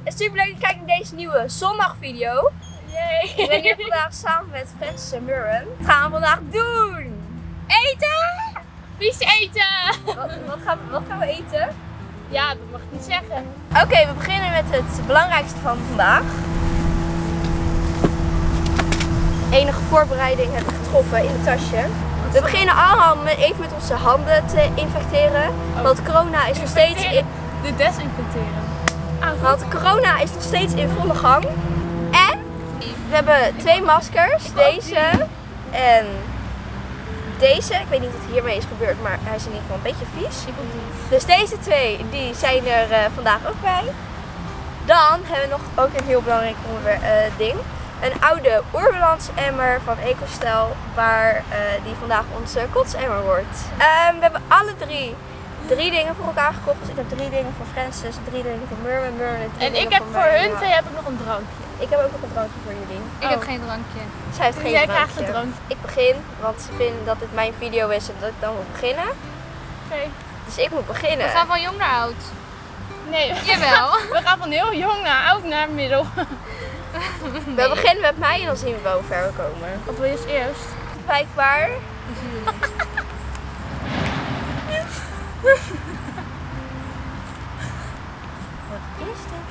super leuk dat je kijkt naar deze nieuwe zondagvideo. Yay. Ik ben hier vandaag samen met Francis en Murren. Wat gaan we vandaag doen? Eten! Vies eten! Wat gaan we eten? Ja, dat mag ik niet zeggen. Oké, we beginnen met het belangrijkste van vandaag. Enige voorbereiding heb ik getroffen in het tasje. We beginnen allemaal even met onze handen te infecteren. Want corona is nog steeds De desinfecteren. Want corona is nog steeds in volle gang. En we hebben 2 maskers. Deze en deze. Ik weet niet wat hiermee is gebeurd, maar hij is in ieder geval een beetje vies. Dus deze 2 die zijn er vandaag ook bij. Dan hebben we nog ook een heel belangrijk ding. Een oude oerbalansemmer van EcoStyle, waar die vandaag onze kotsemmer wordt. We hebben alle drie dingen voor elkaar gekocht. Dus ik heb 3 dingen voor Francis, 3 dingen voor Murren, En ik heb voor hun 2 heb ik nog een drankje. Ik heb ook nog een drankje voor jullie. Ik heb geen drankje. Zij heeft geen Jij drankje. krijgt een drankje. Ik begin, want ze vinden dat dit mijn video is en dat ik dan moet beginnen. Oké. Dus ik moet beginnen. We gaan van jong naar oud. Nee. Jawel. We gaan van heel jong naar oud naar middel. We beginnen met mij en dan zien we wel hoe ver we komen. Wat wil je als eerst? Blijkbaar. Wat is dit?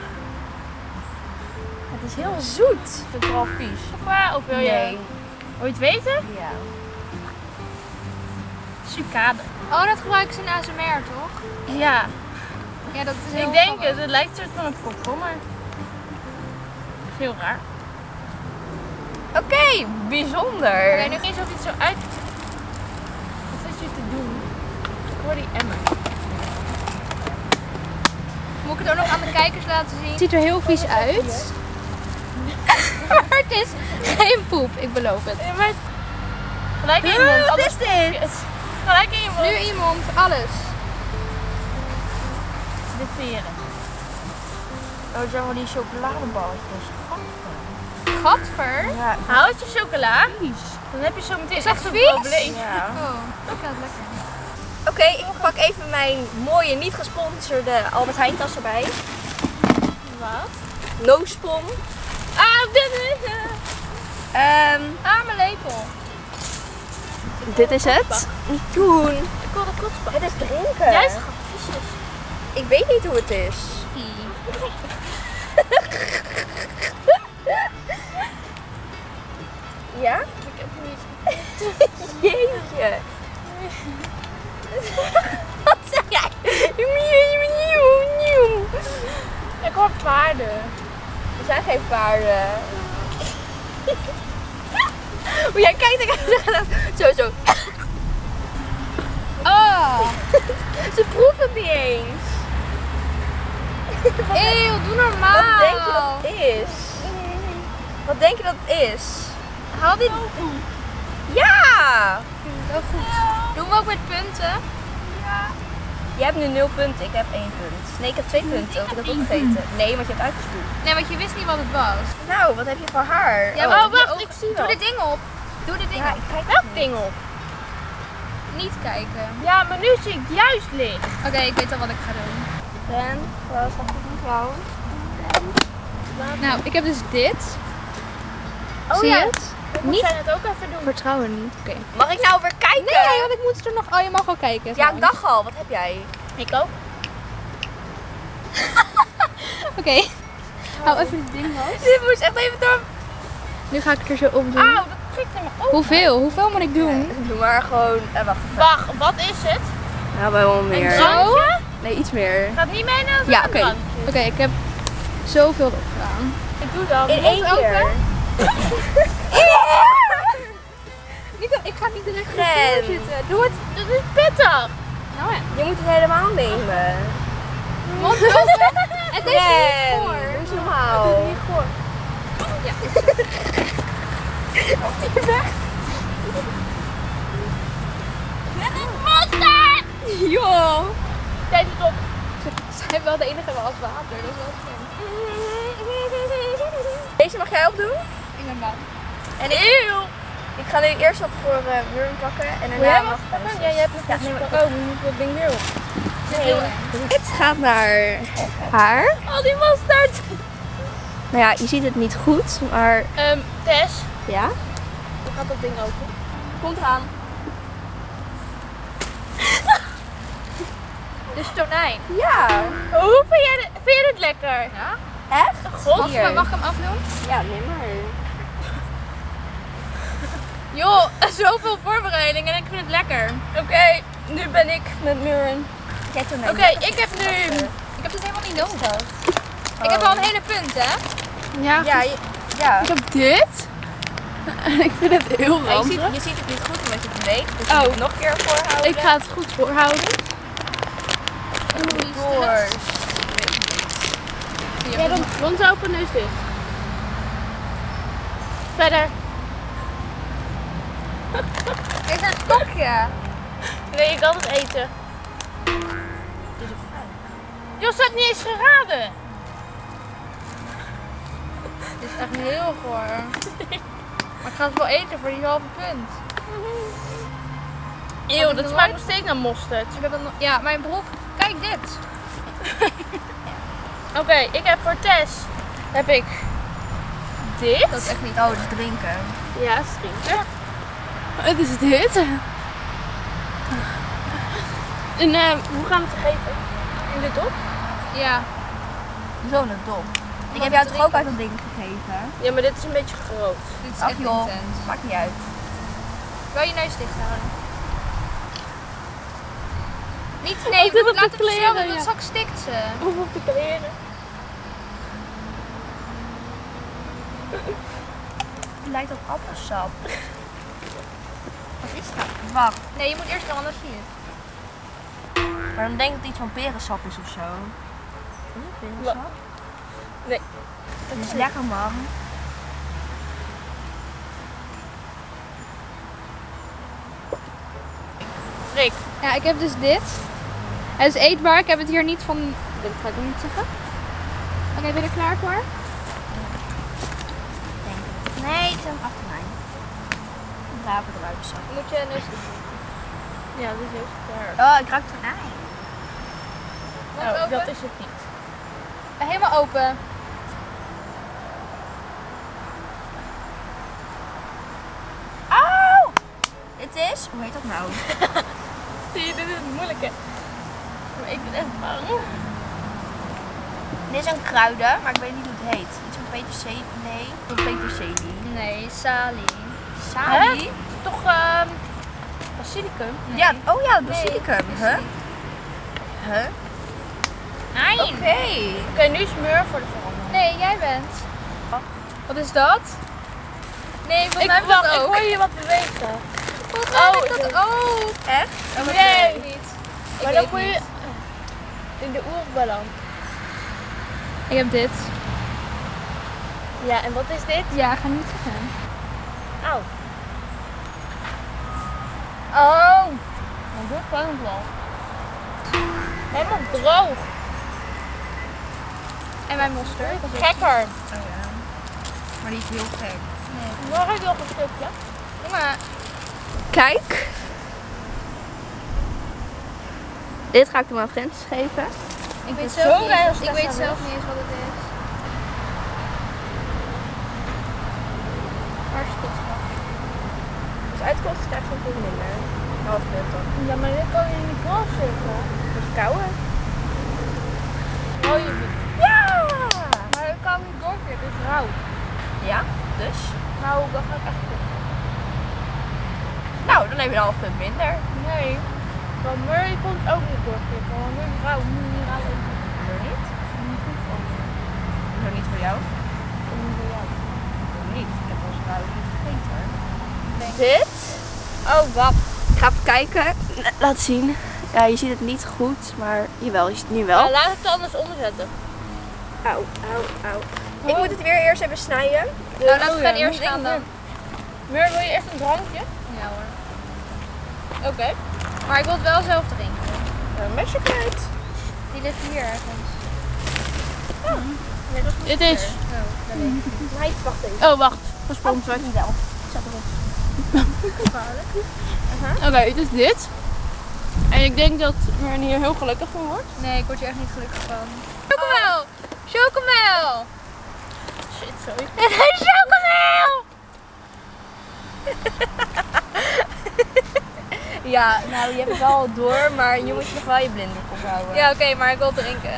Het is heel zoet. Ik vind het wel vies. Of wil je? Nee. Wil je het weten? Ja. Sucade. Oh, dat gebruiken ze in ASMR, toch? Ja. Ja, dat is heel Ik denk grappig. het. Het lijkt een soort van een komkommer. Dat is heel raar. Oké, bijzonder. Oké, nu eens of iets zo uit. Wat is je te doen? Ik hoor die emmer. Moet ik het ook nog aan de kijkers laten zien? Het ziet er heel vies uit. Maar het is geen poep, ik beloof het. Ja, maar gelijk in je mond. Wat alles is dit? is. Gelijk in je mond. Nu in je mond, alles. De veren. Oh, het zijn wel die chocoladeballetjes. Gadver. Ja. Houd je chocola. Dan heb je zo meteen Is dat echt een vies? probleem. Ja. Oh, ik vind het lekker. Oké, ik pak even mijn mooie, niet gesponsorde Albert Heijn tas erbij. Wat? No spon. Dit is mijn lepel. Dit is het. Niet doen. Ik wil de kotsbak. Het is drinken. Jij schat viesjes. Ik weet niet hoe het is. Ja? Ik heb niet. Jeetje. Wat zeg jij? Ik hoor paarden. Er zijn geen paarden. Hoe jij kijkt, ik ga zo. Oh, Ze proeven het niet eens. eeuw, doe normaal. Wat denk je dat het is? Wat denk je dat het is? Haal dit. Ja! Wel goed. Doen we ook met punten? Jij hebt nu 0 punten, ik heb 1 punt. Nee, ik heb 2 punten, want ik heb opgegeten. Nee, want je hebt uitgespoeld. Nee, want je wist niet wat het was. Nou, wat heb je voor haar? Ja, maar maar wacht, ik zie Doe wel. dit ding op. Doe dit ding Ja, op. ik kijk Welk ding op? Niet kijken. Ja, maar nu zie ik het juist licht. Oké, ik weet al wat ik ga doen. Ben, wat is dat goed mevrouw? Nou, ik heb dus dit. Oh Zie ja. je het? Ik moet Niet- zij het ook even doen. Vertrouwen niet. Oké. Mag ik nou weer kijken? Nee, want ik moet er nog. Oh, je mag wel kijken. Ja, ik dacht al. Wat heb jij? Ik ook. Oké. Hou even het ding vast. Dit moest echt even door. Nu ga ik het er zo op doen. Auw, dat prikt in mijn oog. Hoeveel? Hoeveel moet ik doen? Doe maar gewoon. Wacht. Wacht, wat is het? Nou, wel Een meer. drankje? Nee, iets meer. Gaat niet mee naar Ja, een oké. drankje. Oké, ik heb zoveel erop gedaan. Ik doe dan. In één keer. Niet, ik ga niet direct Ren. zitten. Doe het. Dat is pittig. Nou ja. Je moet het helemaal nemen. Mond open. En deze Ren, niet voor. doe eens normaal. Niet goed. Ja. Met een monster! Joh. Tijd het op. Zij heeft wel de enige was water, dat is wel slim. Deze mag jij opdoen? Ik ben bang. En ik ga nu eerst op voor Murren pakken en Wil jij daarna wat mag pakken? Francis. Ja, jij hebt nog Ja, iets neem maar. pakken. Oh, we moeten dat ding weer op. Het gaat naar haar. Al die mosterd. Nou ja, je ziet het niet goed, maar Tess, ja. hoe gaat dat ding open? Komt eraan. Dus tonijn. Ja. Hoe vind je dit lekker? Ja? Echt? God, Hier. Mag ik hem afdoen? Ja, neem maar. Joh, zoveel voorbereiding en ik vind het lekker. Oké, nu ben ik met Muren. Oké, ik heb nu... Ik heb het helemaal niet nodig. Ik heb al een hele punt, hè? Ja, Ja, ja. ik heb dit. Ik vind het heel Je ranzig. ziet het niet goed omdat je het weet. Dus Oh. je moet het nog een keer voorhouden. Ik ga het goed voorhouden. Borst. Ja, dan mond open, neus dicht. Verder. Is er een stokje? Nee, je kan het eten. Jos had niet eens geraden. Dit is echt heel goor. Maar ik ga het wel eten voor die halve punt. Eeuw, dat smaakt nog steeds naar mosterd. Ik heb het nog... Ja, mijn broek. Kijk dit. Oké, ik heb voor Tess heb ik dit. Dat is echt niet. Oh, dat is drinken. Ja, drinken. Het is dit. En hoe gaan we het geven? In de dop? Ja. Zo'n dom. Ik heb jou toch ook uit dat ding gegeven? Ja, maar dit is een beetje groot. Dit is Ach echt joh, intens. maakt niet uit. Wil je neus dicht houden? Niet, Oh, nee, dit we op de laten het zo, kleren, want ja. straks stikt ze. Hoe op de kleren? Het lijkt op appelsap. Wat is dat? Wacht. Nee, je moet eerst nog anders zien. Maar dan denk ik dat het iets van perensap is of zo. Is het perensap? Nee. Dat is lekker man. Freek. Ja, ik heb dus dit. Het is eetbaar. Ik heb het hier niet van... Dit ga ik niet zeggen. Oké, ben je er klaar voor? Nee, het is een achterlijn. Braven eruit zo. Moet je neus dicht doen. Ja, dit is heel klaar. Oh, ik ruik tonijn. Mond open? Dat is het niet. Helemaal open. Oh! Dit is, hoe heet dat nou? Zie je, dit is het moeilijke. Maar ik ben echt bang. Dit is een kruiden, maar ik weet niet hoe het heet. Iets van peterselie. Nee, van peterselie. Nee, salie. Salie? Toch basilicum? Nee. Ja, oh ja, Nee, basilicum. is Huh? niet. Huh? Nein. Oké. Oké, nu is Meur voor de volgende. Nee, jij bent. Wat is dat? Nee, volgens mij heb ik wacht, dat ik ook. hoor je wat bewegen. Volgens mij heb ik Oh, dat ook. Echt? Oh, dat Nee. weet ik niet. Ik Maar weet dan moet je niet. in de oerbalans. Ik heb dit. Ja, en wat is dit? Ja, ga niet zeggen. Auw. Oh. Maar dit kan ik wel. Helemaal droog. En mijn mosterd. Gekker. Oh ja. Maar die is heel gek. Nog heb je nog een stukje. Maar Kijk. Dit ga ik aan mijn vriendjes geven. ik weet zo zelf blij als niet, ik Tessa weet weg. zelf niet eens wat het is. Hartstikke smak. Dus uitkomst krijg je een punt minder. Half punt dan. Ja, maar dit kan je niet doorzetten. Dus kouwen. Oh, je vindt. Ja! Maar ik kan niet doorklikken, het is rauw. Ja, dus. Nou, dat gaat echt goed. Nou, dan heb je een half punt minder. Nee. Maar Murray kon het ook niet doorklikken. Want Murray rauw, moet niet rauw eten. Hoezo niet? Niet goed van. Hoezo niet voor jou? Niet voor jou. Hoezo niet? Ik heb ons vrouw niet gegeten. Dit? Oh, wat? Ik ga even kijken. Laat zien. Ja, je ziet het niet goed, maar jawel, je ziet het nu wel. Nou, laat het anders omzetten. Auw, auw, auw. Ik moet het weer eerst even snijden. Nou, laten we gaan eerst gaan dan. Mur, wil je echt een drankje? Ja hoor. Oké. Maar ik wil het wel zelf drinken. Een mesje kwijt. Die ligt hier ergens. Dit is... Oh, dat weet ik niet. Nee, wacht even. Oh, wacht. Gesponsord. Niet wel. Ik zat erop. Oké, het is dit. En ik denk dat Mern hier heel gelukkig van wordt. Nee, ik word hier echt niet gelukkig van. Chocomel! Chocomel! Shit, sorry. Chocomel! Ja, nou je hebt het wel door, maar je moet nog wel je blinddoek ophouden. Ja, oké, maar ik wil drinken.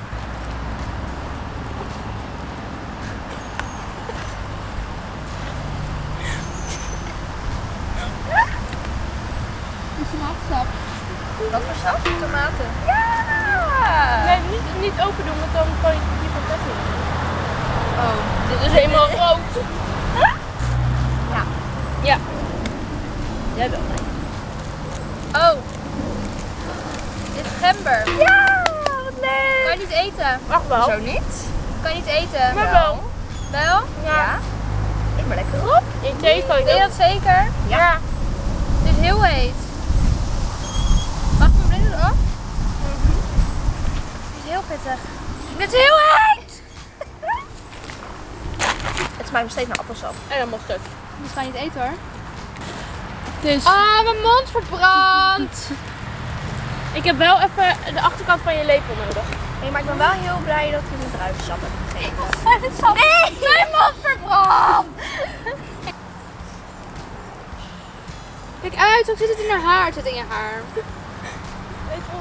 Die smaaksap. Wat voor sap? Tomaten. Ja! Nee, niet open doen, want dan kan je die van dat niet. Oh, Dit is helemaal rood. Ja. Ja. Jij wel, nee. Oh. Dit is gember. Ja, wat leuk! Kan je niet eten? Wacht wel. Zo niet? Kan je niet eten? Maar wel. Wel? Ja. Ik ben lekker op. In thee kan je Weet je dat. dat zeker? Ja. Het is heel heet. Mag mijn blinddoek af? Het is heel pittig. Het is heel heet! Het smaakt nog steeds naar appelsap. En dan mosterd. Dat ga je niet eten hoor. Dus Ah, mijn mond verbrandt. ik heb wel even de achterkant van je lepel nodig. Nee, maar ik ben wel heel blij dat je een druivensap hebt gegeven. Nee! Mijn mond verbrandt! Kijk uit, ook zit het in haar haar. Het zit in je haar. Weet je wel.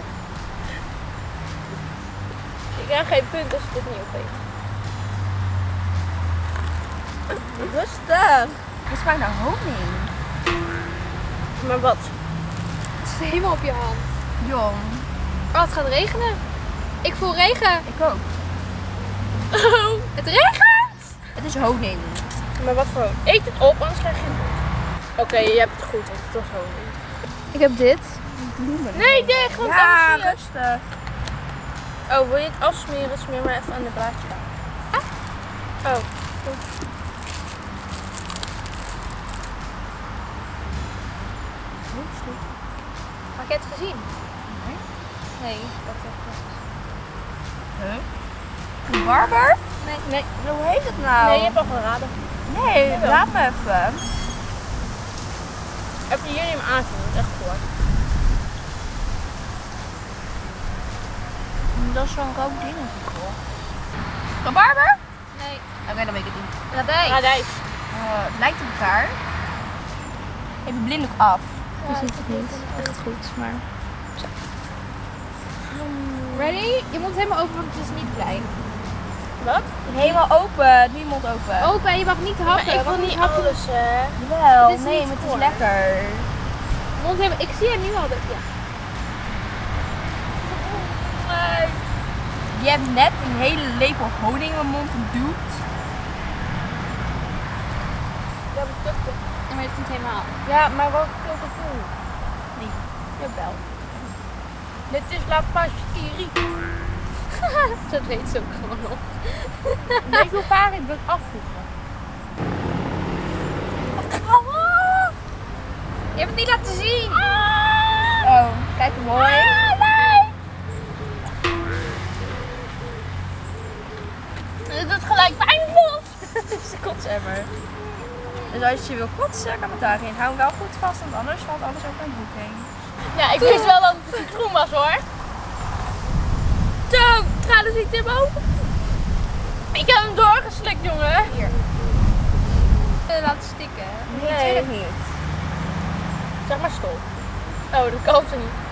Ik krijg geen punt als ik dit niet opeet. Rustig. Het smaakt naar honing. Maar wat? Het zit helemaal op je hand. Jong. Oh, het gaat regenen. Ik voel regen. Ik ook. Oh. Het regent! Het is honing. Maar wat voor? Eet het op, anders krijg je een punt. Oké, je hebt het goed, want het was honing. Ik heb dit. Bloemen. Nee, dicht, want Ja, anders zie je. rustig. Oh, wil je het afsmeren? Smeer maar even aan de blaadje. Oh. Had je het gezien? Nee. Een barber? Nee. Hoe heet het nou? Nee, je hebt al geraden. Nee, Jawel. laat me even. Even hier niet meer aanzien, dat is echt goed. Dat is zo'n rood ding. Een barber? Nee. Oké, dan weet ik het niet. Radijs. Radijs. Het lijkt op elkaar. Even blinddoek af. Je ziet het niet echt goed, maar... Zo. Ready? Je mond helemaal open, want het is niet klein. Wat? Helemaal open, nu mond open. Open en je mag niet happen. Maar ik wil want niet happen. alles, hè. Wel, Het is nee, niet maar het is voor. lekker. Mond helemaal... Ik zie het nu al. Ja. Je hebt net een hele lepel honing in mijn mond geduwd. Ja, maar stukje. Ja, maar het is niet helemaal. Ja, maar wat wil ik doen? Nee. Jawel. Dit is La Pastillerie. Dat weet ze ook gewoon nog. Weet je hoe vaak ik wil afvoegen? Je hebt het niet laten zien. Oh, kijk hoe mooi. Het doet gelijk pijnvol. Het is de kotsemmer. Dus als je wil kotsen, kan het daarin. Hou hem wel goed vast, want anders valt alles over mijn broek heen. Ja, ik wist wel dat het citroen was hoor. Zo, ga dus niet in open. Ik heb hem doorgeslikt, jongen. Hier. Laten stikken. Nee, natuurlijk niet. Zeg maar stop. Oh, dat kan ze niet.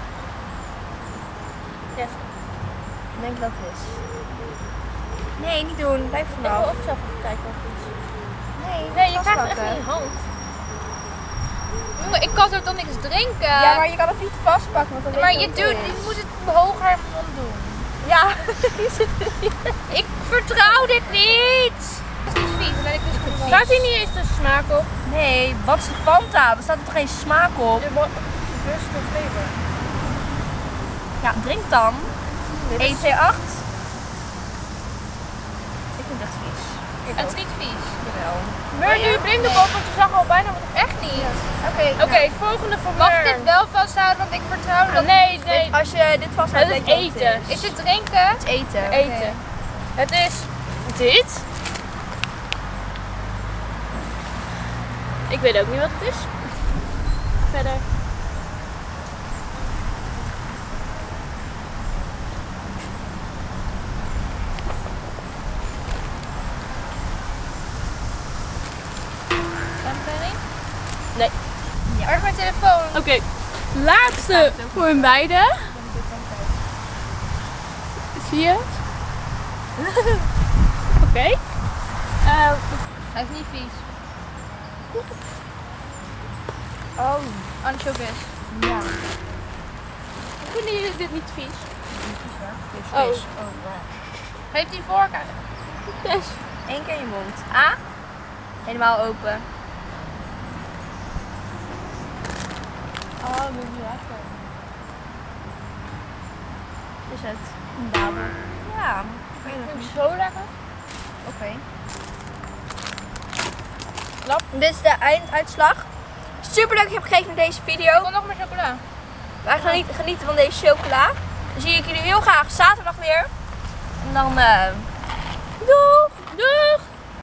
Ja, stop. Ik denk dat het is. Nee, niet doen. Blijf Ik wil vanaf. ook zelf even kijken of het is. Nee, Je krijgt het echt in je hand. Jongen, ik kan zo toch niks drinken. Ja, maar je kan het niet vastpakken, want dan weet Maar je je wat het doet, is. je moet het hoger in mijn mond doen. Ja, je zit er hier. Ik vertrouw dit niet. Dat is niet vies, dan ben ik dus goed. Staat hier niet eens de smaak op? Nee, wat is de Fanta? Er staat er toch geen smaak op? De beste flavor. Ja, drink dan. Dit is- 1, 2, 8. Ik vind het echt vies. Het is niet vies. Jawel. Meur nu je blinddoek op, want je zag al bijna wat het echt Echt niet. Oké, volgende voor Mag Meur. ik dit wel vasthouden, want ik vertrouw dat... Nee, nee. Als je dit vasthoudt, Het is weet je wat eten. het is. Is het drinken? Het is eten. Eten. Het is dit. Ik weet ook niet wat het is. Verder. Nee. Ja. Waar is mijn telefoon? Oké, laatste voor hun beiden. Zie je het? Oké. Hij is niet vies. Oh. Anchovies. Ja. Hoe vinden jullie dit niet vies? Oh. Geef die vork aan. Yes. 1 keer in je mond. A. Helemaal open. Oh, dat is lekker. Is het? Een dabel. Ja. Ik weet het Vind niet. ik zo lekker. Oké. Lap. Dit is de einduitslag. Super leuk dat je hebt gekeken naar deze video. Ik wil nog meer chocola. Wij gaan genieten van deze chocola. Dan zie ik jullie heel graag zaterdag weer. En dan